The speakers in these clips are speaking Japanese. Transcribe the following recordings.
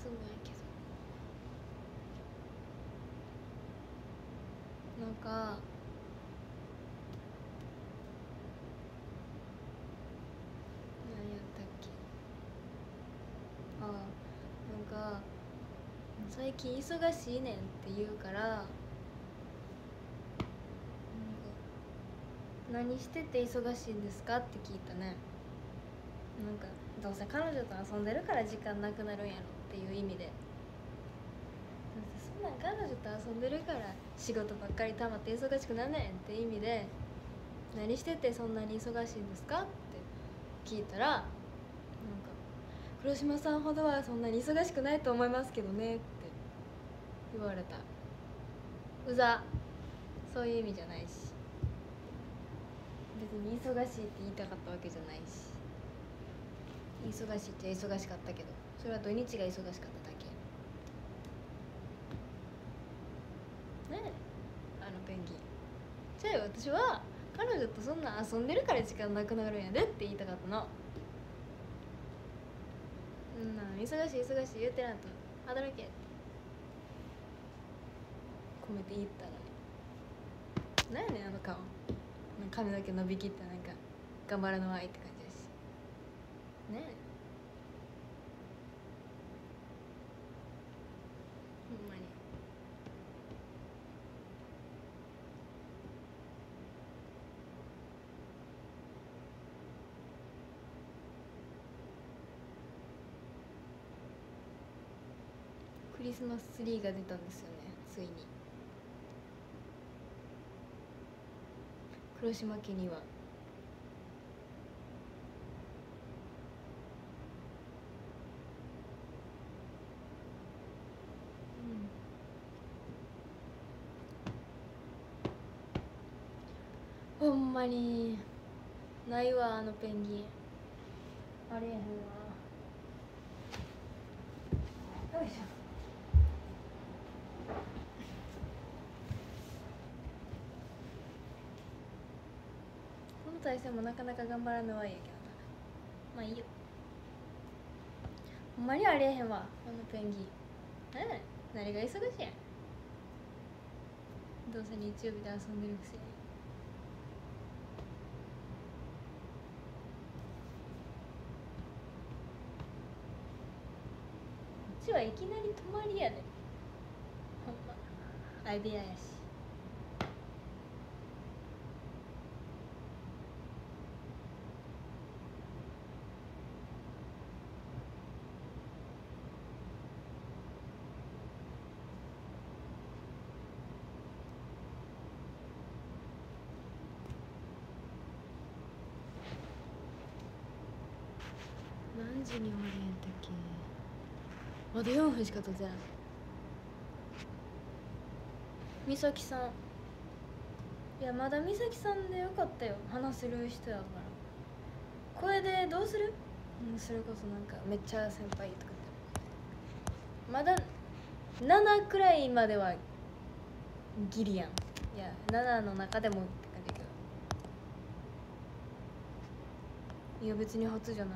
つもやけどなんか何やったっけ、なんか最近忙しいねんって言うから、なんか何してて忙しいんですかって聞いたね。なんかどうせ彼女と遊んでるから時間なくなるんやろっていう意味で、そんなん彼女と遊んでるから仕事ばっかり溜まって忙しくなんねんって意味で、何しててそんなに忙しいんですかって聞いたら、なんか黒島さんほどはそんなに忙しくないと思いますけどねって言われた。うざ。そういう意味じゃないし、別に忙しいって言いたかったわけじゃないし、忙しいっちゃ忙しかったけど、それは土日が忙しかっただけね。あのペンギンじゃあ私は彼女とそんな遊んでるから時間なくなるんやでって言いたかったの。忙しい忙しい言ってなと働けって込めて言ったのに、なんやねんあの顔。髪の毛伸びきってなんか頑張らぬわいって感じだしね。えほんまにクリスマスツリーが出たんですよね、ついに。黒島家には。ほんまにないわあのペンギン。あれやへんわ。よいしょ。この対戦もなかなか頑張らぬわいやけどな。まあいいよ。ほんまにありえへんわあのペンギン。何が忙しいやん。どうせ日曜日で遊んでるくせに。こっちはいきなり泊まりやで、ほんま相部屋やし。何時に終わりやったっけ。まだ4分しか経ってない。美咲さん、いやまだ美咲さんでよかったよ、話せる人やから。これでどうする、それこそなんかめっちゃ先輩とかってまだ7くらいまではギリやん。いや7の中でもって感じだけど、いや別に初じゃない。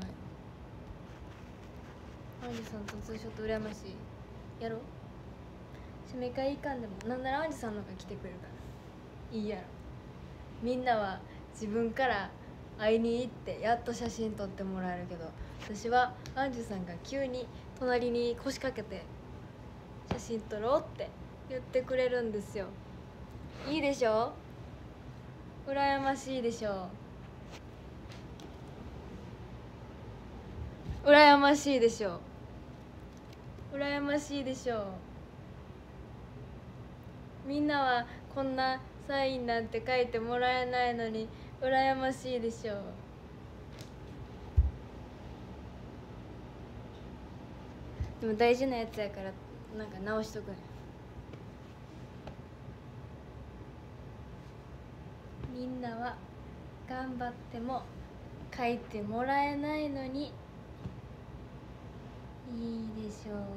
アンジさんとツーショット羨ましい。やろう。締め会いかんでもなんならアンジさんの方が来てくれるからいいやろ。みんなは自分から会いに行ってやっと写真撮ってもらえるけど、私はアンジュさんが急に隣に腰掛けて写真撮ろうって言ってくれるんですよ。いいでしょ、羨ましいでしょ、羨ましいでしょ、羨ましいでしょ。みんなはこんなサインなんて書いてもらえないのに羨ましいでしょ。でも大事なやつやからなんか直しとくね。みんなは頑張っても書いてもらえないのにいいでしょう。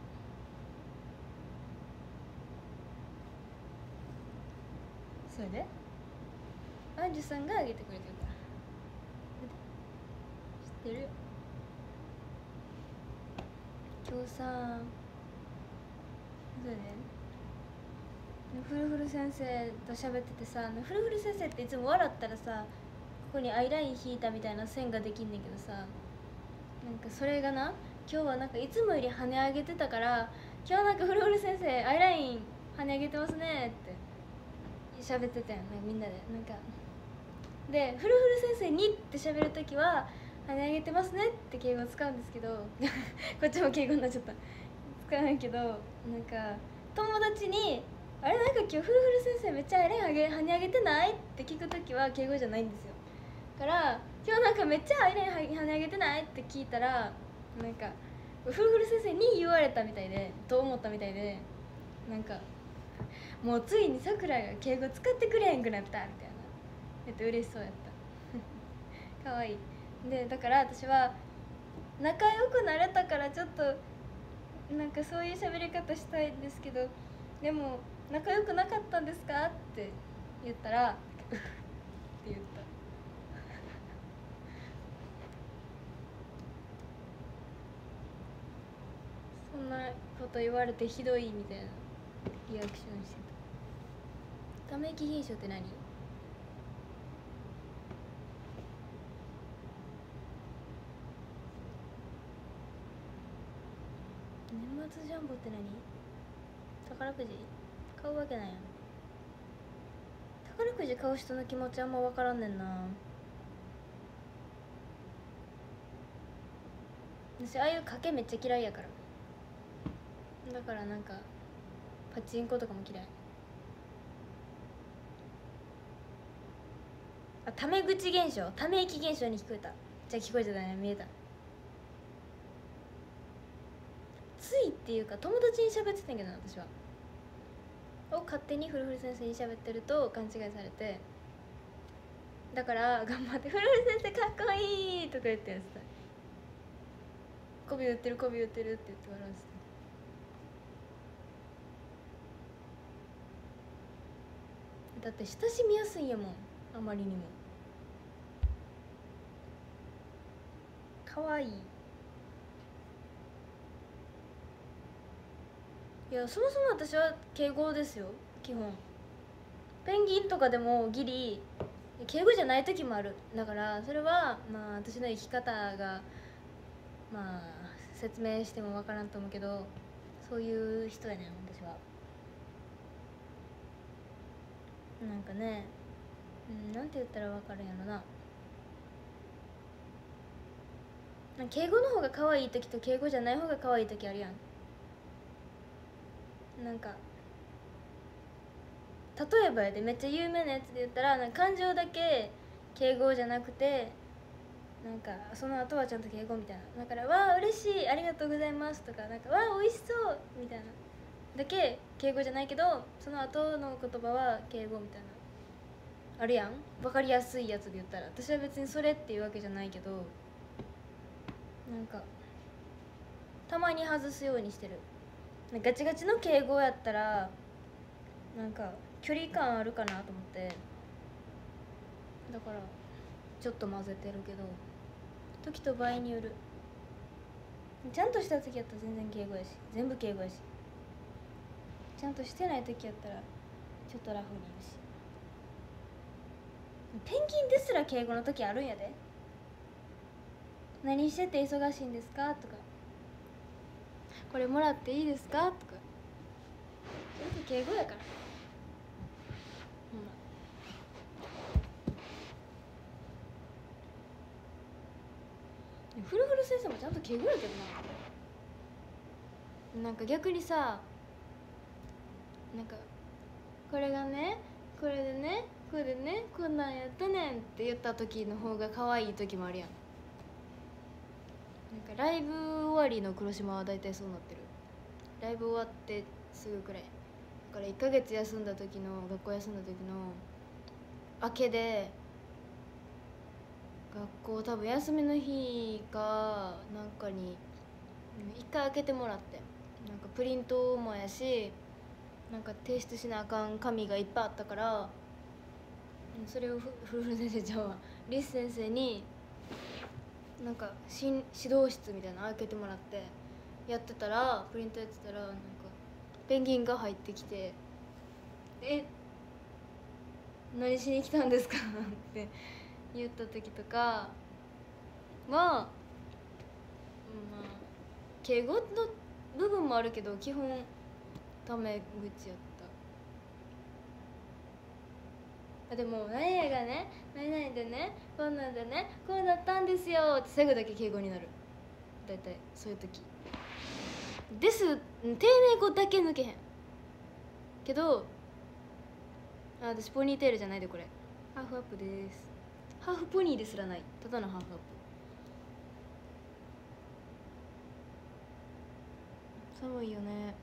それでアンジュさんがあげてくれてるから知ってるよ。今今日さ、そうだね、フルフル先生と喋っててさ、フルフル先生っていつも笑ったらさ、ここにアイライン引いたみたいな線ができんねんけどさ、なんかそれがな、今日はなんかいつもより跳ね上げてたから、今日なんかフルフル先生アイライン跳ね上げてますねって喋ってたよね、みんなで。なんかで、フルフル先生にって喋るときは跳ね上げてますねって敬語を使うんですけどこっちも敬語になっちゃった、使わないけど、なんか友達にあれ、なんか今日フルフル先生めっちゃアイライン跳ね上げてないって聞くときは敬語じゃないんですよ。だから今日なんかめっちゃアイライン跳ね上げてないって聞いたら、なんかフルフル先生に言われたみたいで、と思ったみたいで、なんかもうついにさくらが敬語使ってくれへんくなったみたいな言って嬉しそうやったかわいい。でだから私は仲良くなれたからちょっとなんかそういう喋り方したいんですけど、でも仲良くなかったんですかって言ったらって言った。そんなこと言われてひどいみたいなリアクションしてた。ため息品種って何？年末ジャンボって何？宝くじ買うわけないやん。宝くじ買う人の気持ちあんま分からんねんな。私ああいう賭けめっちゃ嫌いやから、だからなんかパチンコとかも嫌い。あ、タメ口現象、ため息現象に聞こえた。じゃあ聞こえてたね、見えた。ついっていうか友達に喋ってたんやけどな、私は勝手にフルフル先生に喋ってると勘違いされて、だから頑張って「フルフル先生かっこいい!」とか言ってやってた。媚び売ってる媚び売ってるって言って笑わせて。だって親しみやすいんやもん、あまりにもかわいい。いや、そもそも私は敬語ですよ、基本。ペンギンとかでもギリ敬語じゃない時もある。だからそれはまあ私の生き方がまあ説明しても分からんと思うけど、そういう人やねん私は。なんかね、なんて言ったら分かるんやろな。敬語の方が可愛い時と敬語じゃない方が可愛い時あるやん。なんか例えばやで、めっちゃ有名なやつで言ったら、なんか感情だけ敬語じゃなくて、なんかその後はちゃんと敬語みたいな。だから「わあ嬉しい、ありがとうございます」とか、なんか「わあ美味しそう」みたいなだけ敬語じゃないけど、その後の言葉は敬語みたいなあるやん。分かりやすいやつで言ったら、私は別にそれっていうわけじゃないけど、なんかたまに外すようにしてる。ガチガチの敬語やったらなんか距離感あるかなと思って、だからちょっと混ぜてるけど、時と場合による。ちゃんとした時やったら全然敬語やし、全部敬語やし、ちゃんとしてない時やったらちょっとラフに言うし。ペンギンですら敬語の時あるんやで。何してて忙しいんですかとか、これもらっていいですかとか、全部敬語やから。ほんまフルフル先生もちゃんと敬語やけどな。なんか逆にさ、なんかこれがね、これでね、これでね、こんなんやったねんって言った時の方が可愛い時もあるやん。なんかライブ終わりの黒島は大体そうなってる。ライブ終わってすぐくらいだから、1ヶ月休んだ時の、学校休んだ時の明けで、学校多分休みの日かなんかに一回開けてもらって、なんかプリントもやし、なんか提出しなあかん紙がいっぱいあったから、それをフルフル先生ちゃんはリス先生になんか指導室みたいなの開けてもらって、 やってたらプリントやってたらなんかペンギンが入ってきて「え何しに来たんですか?」って言った時とかはまあ敬語の部分もあるけど基本タメ口やった。でも「何々がね何々でねこんなんでねこうだったんですよ」って最後だけ敬語になる。大体そういう時です丁寧語だけ抜けへんけど、私ポニーテールじゃないでこれハーフアップです。ハーフポニーですらない、ただのハーフアップ。寒いよね。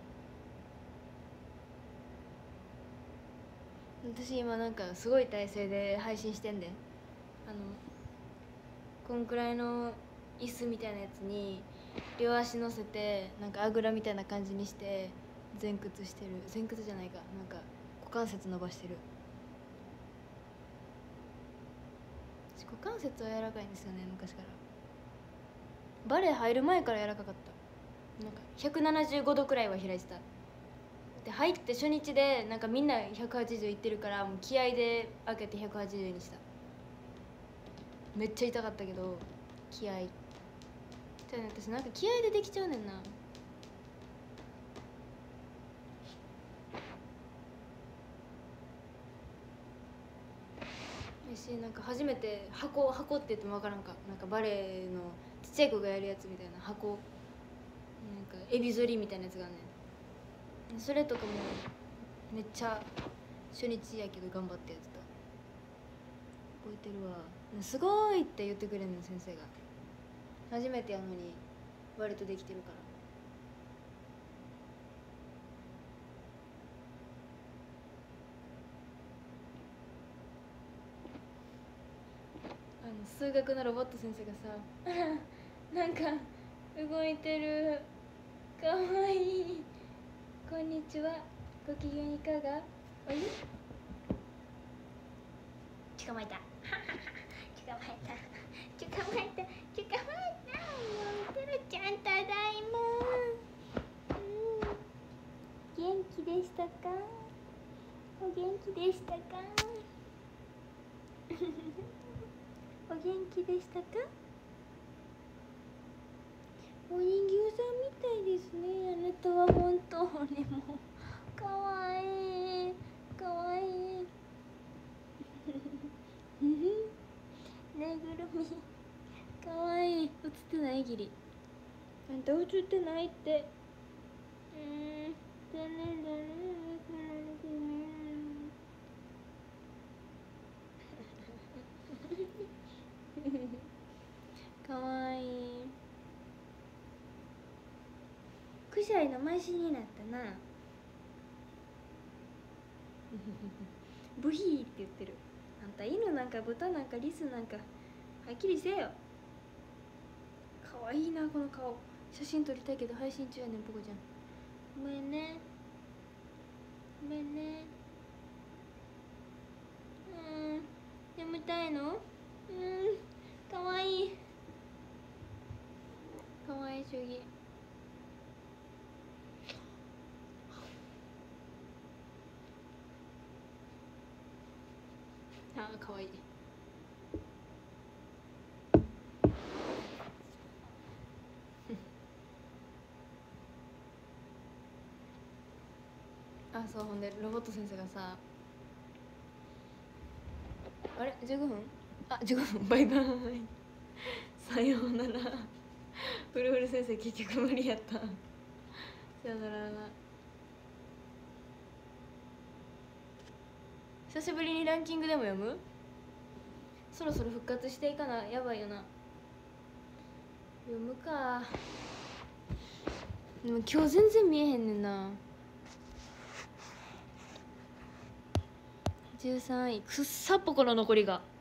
私今なんかすごい体勢で配信してんで、こんくらいの椅子みたいなやつに両足乗せてなんかあぐらみたいな感じにして前屈してる。前屈じゃないか、なんか股関節伸ばしてる。股関節は柔らかいんですよね、昔から。バレエ入る前から柔らかかった。なんか175度くらいは開いてた。で入って初日でなんかみんな180いってるからもう気合で開けて180にした。めっちゃ痛かったけど気合じゃあね、私なんか気合でできちゃうねんな。しなんか初めて箱って言っても分からんか、なんかバレエのちっちゃい子がやるやつみたいな箱、なんかエビ反りみたいなやつがあんねん。それとかもめっちゃ初日やけど頑張ってやってた。覚えてるわ。すごいって言ってくれるの先生が。初めてやのに割とできてるから。数学のロボット先生がさなんか動いてる、かわいい、こんにちは、ご機嫌いかが、おい捕まえた捕まえた捕まえた捕まえた、もうてるちゃんただいま、元気でしたか、お元気でしたかお元気でしたか。お人形さんみたいですね、あなたは本当にもうかわいいかわいいぬいぐるみかわいい。映ってないギリ、あんた映ってないって。残念だね。かわいい。9歳のマシになったなブヒーって言ってる。あんた犬なんか豚なんかリスなんかはっきりせよ。かわいいなこの顔。写真撮りたいけど配信中やねんポコちゃん。ごめんねごめんね。眠たいの？かわいいかわいい主義。かわいいそう、ほんでロボット先生がさ、あれ15分15分バイバイさようならフルフル先生結局無理やったさよなら。久しぶりにランキングでも読む？そろそろ復活していかなやばいよな。読むか。でも今日全然見えへんねんな。13位くっさっぽこの残りが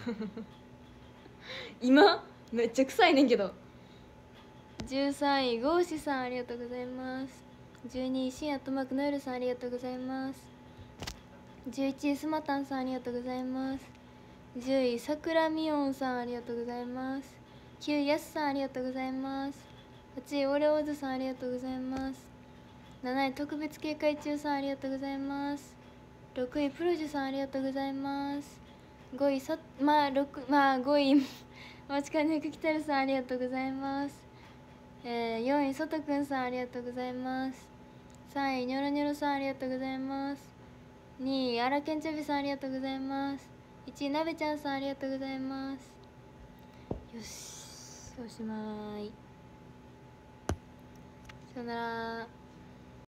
今めっちゃ臭いねんけど。13位ゴーシさんありがとうございます。12位深夜とマクノエルさんありがとうございます。11位スマタンさんありがとうございます。10位さくらみおんさんありがとうございます。9位やすさんありがとうございます。 8位オレオーズさんありがとうございます。7位特別警戒中さんありがとうございます。6位プロジュさんありがとうございます。5位5位マチカネクキタルさんありがとうございます。4位ソトくんさんありがとうございます。3位ニョロニョロさんありがとうございます。2位アラケンチョビさんありがとうございます。1位なべちゃんさんありがとうございます。よしおしまい。さよなら。